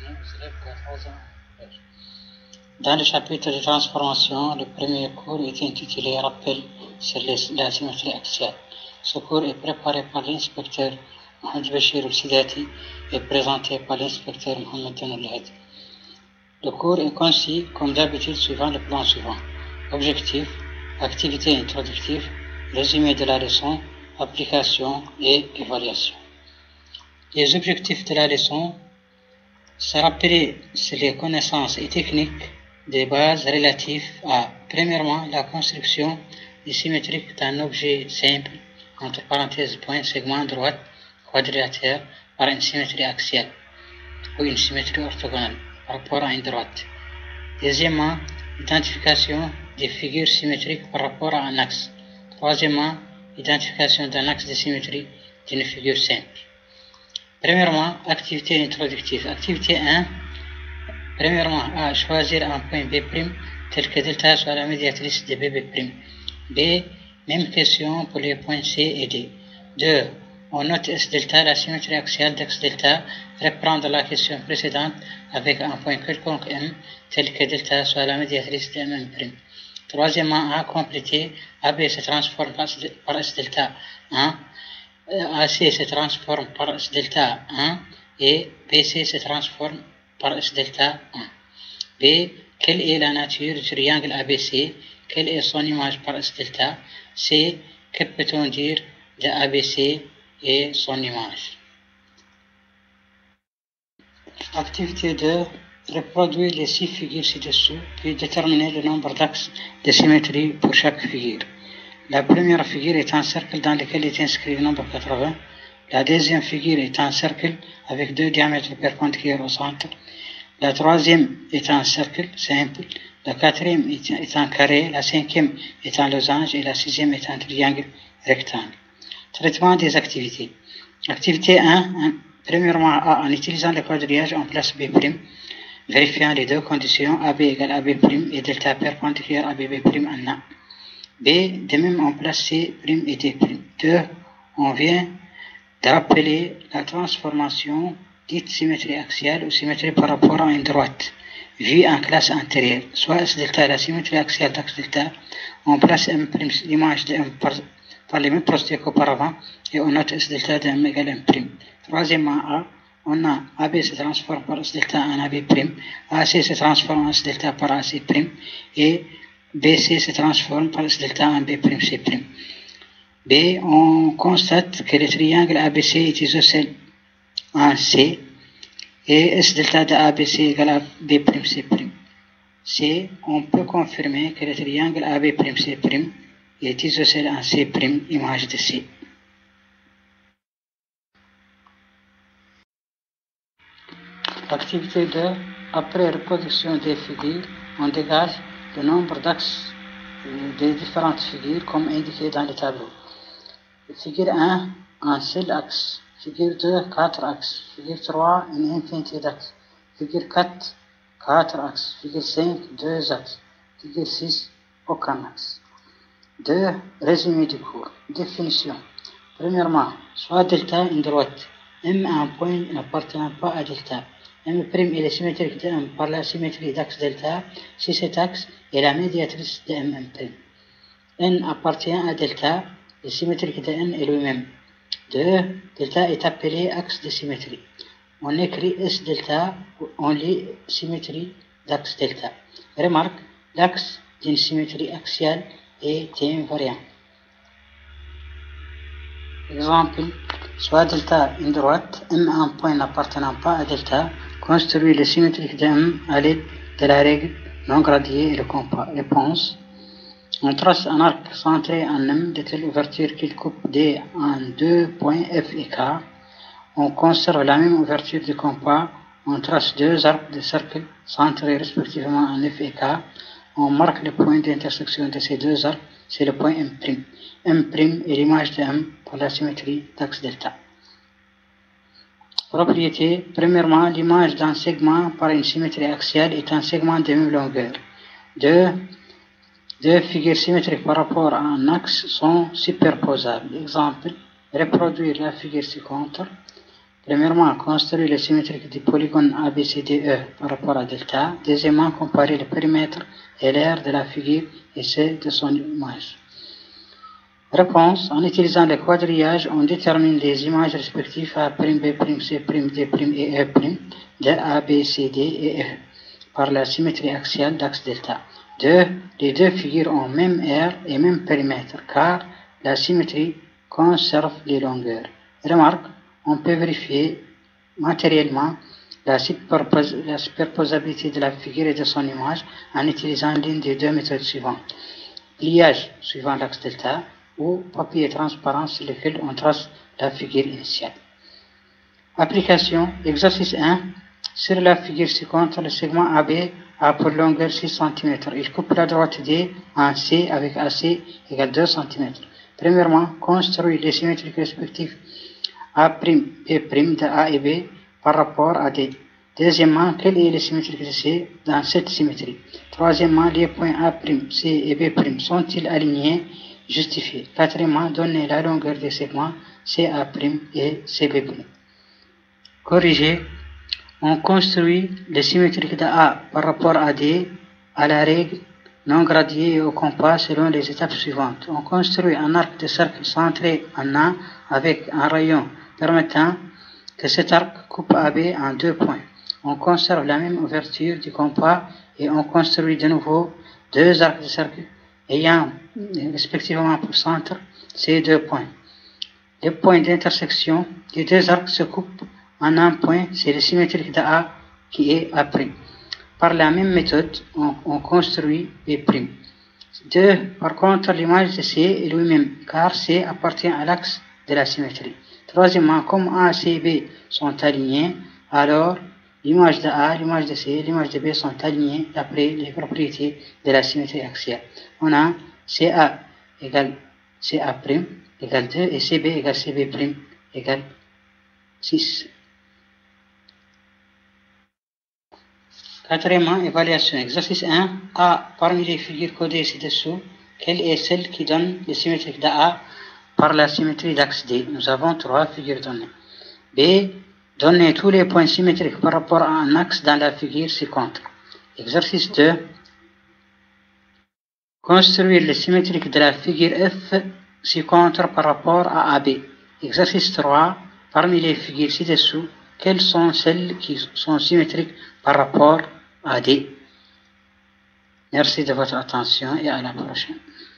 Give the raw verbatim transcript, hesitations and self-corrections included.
bienvenue aux élèves de la troisième collège. Dans le chapitre de transformation, le premier cours est intitulé Rappel sur les, la symétrie axiale. Ce cours est préparé par l'inspecteur Mohamed Bachir El-Sidati et présenté par l'inspecteur Mohamed Tanoulahad. Le cours est conçu comme d'habitude suivant le plan suivant. Objectif, activité introductive, résumé de la leçon, application et évaluation. Les objectifs de la leçon, se rappeler sur les connaissances et techniques des bases relatives à, premièrement, la construction symétrique d'un objet simple, entre parenthèses, point, segment droite, quadrilatère, par une symétrie axiale ou une symétrie orthogonale par rapport à une droite. Deuxièmement, identification des figures symétriques par rapport à un axe. Troisièmement, identification d'un axe de symétrie d'une figure simple. Premièrement, activité introductive. Activité un. Premièrement, A. Choisir un point B' tel que delta soit la médiatrice de B B'. B. Même question pour les points C et D. deux. On note S delta, la symétrie axiale d'axe delta, reprendre la question précédente avec un point quelconque M tel que delta soit la médiatrice de M M'. Troisièmement, A. Compléter. A B se transforme par S delta un. A C se transforme par S delta un et B C se transforme par S delta un. B. Quelle est la nature du triangle A B C? Quelle est son image par S delta? C. Que peut-on dire de A B C et son image? Activité deux. Reproduire les six figures ci-dessous, puis déterminer le nombre d'axes de symétrie pour chaque figure. La première figure est un cercle dans lequel est inscrit le nombre quatre-vingts. La deuxième figure est un cercle avec deux diamètres perpendiculaires au centre. La troisième est un cercle simple. La quatrième est un carré. La cinquième est un losange et la sixième est un triangle rectangle. Traitement des activités. Activité un. Premièrement, A. En utilisant le quadrillage, on place B', vérifiant les deux conditions A B égale A B' et delta perpendiculaire à B B' en A. B, de même on place C' et D'. deux. On vient de rappeler la transformation dite symétrie axiale ou symétrie par rapport à une droite, vue en classe antérieure. Soit S delta, la symétrie axiale d'axe delta, on place M', l'image de M par, par les mêmes procédés qu'auparavant, et on note S delta de M égale M'. Troisièmement, A, on a A B se transforme par S delta en A B', A C se transforme en S delta par A C', et B C se transforme par S delta en B', C'. B, on constate que le triangle A B C est isocèle en C et S delta de A B C égale à B', C'. C, on peut confirmer que le triangle A B', C' est isocèle en C', image de C. Activité deux. Après reproduction des figures, on dégage le nombre d'axes des différentes figures comme indiqué dans le tableau. Figure un, un seul axe. Figure deux, quatre axes. Figure trois, une infinité d'axes. Figure quatre, quatre axes. Figure cinq, deux axes. Figure six, aucun axe. deux. Résumé du cours. Définition. Premièrement, soit delta une droite. M a un point n'appartenant pas à delta. M' est la symétrique de M par la symétrie d'axe delta si cet axe est la médiatrice de M M'. N appartient à delta, le symétrique de N est lui-même. deux. Delta est appelé axe de symétrie. On écrit S delta, on lit symétrie d'axe delta. Remarque, l'axe d'une symétrie axiale est invariant. Exemple, soit delta une droite, M un point n'appartenant pas à delta, construit le symétrique de M à l'aide de la règle non gradiée et le compas. Réponse. On trace un arc centré en M de telle ouverture qu'il coupe D en deux points F et K. On conserve la même ouverture du compas. On trace deux arcs de cercle centrés respectivement en F et K. On marque le point d'intersection de ces deux arcs, c'est le point M'. M' est l'image de M pour la symétrie d'axe delta. Propriété. Premièrement, l'image d'un segment par une symétrie axiale est un segment de même longueur. deux. Deux figures symétriques par rapport à un axe sont superposables. Exemple, reproduire la figure ci-contre. Premièrement, construire le symétrique du polygone A B C D E par rapport à delta. Deuxièmement, comparer le périmètre et l'aire de la figure et ceux de son image. Réponse. En utilisant le quadrillage, on détermine les images respectives A', B', C', D' et E' de A, B, C, D et E par la symétrie axiale d'axe delta. deux. Les deux figures ont même aire et même périmètre car la symétrie conserve les longueurs. Remarque, on peut vérifier matériellement la, superpos la superposabilité de la figure et de son image en utilisant l'une des deux méthodes suivantes. Pliage suivant l'axe delta ou papier transparent sur lequel on trace la figure initiale. Application. Exercice un. Sur la figure ci-contre, le segment A B a pour longueur six centimètres. Il coupe la droite D en C avec A C égale deux centimètres. Premièrement, construire les symétriques respectives A', B' de A et B par rapport à D. Deuxièmement, quelle est la symétrie de C dans cette symétrie? Troisièmement, les points A', C et B' sont-ils alignés? Justifiés. Quatrièmement, donner la longueur des segments C A' et C B'. Corriger. On construit les symétriques de A par rapport à D à la règle non gradiée et au compas selon les étapes suivantes. On construit un arc de cercle centré en A avec un rayon permettant que cet arc coupe A B en deux points. On conserve la même ouverture du compas et on construit de nouveau deux arcs de cercle ayant respectivement pour centre ces deux points. Les points d'intersection des deux arcs se coupent en un point, c'est le symétrique de A qui est A'. Par la même méthode, on, on construit B'. deux. Par contre, l'image de C est lui-même, car C appartient à l'axe de la symétrie. Troisièmement, comme A, C et B sont alignés, alors l'image de A, l'image de C et l'image de B sont alignées d'après les propriétés de la symétrie axiale. On a C A égale C A' égale deux et C B égale C B' égale six. Quatrièmement, évaluation. Exercice un. A. Parmi les figures codées ci-dessous, quelle est celle qui donne les symétriques de A par la symétrie d'axe D? Nous avons trois figures données. B. Donner tous les points symétriques par rapport à un axe dans la figure ci-contre. Exercice deux. Construire les symétriques de la figure F ci-contre par rapport à A B. Exercice trois. Parmi les figures ci-dessous, quelles sont celles qui sont symétriques par rapport à D? Merci de votre attention et à la prochaine.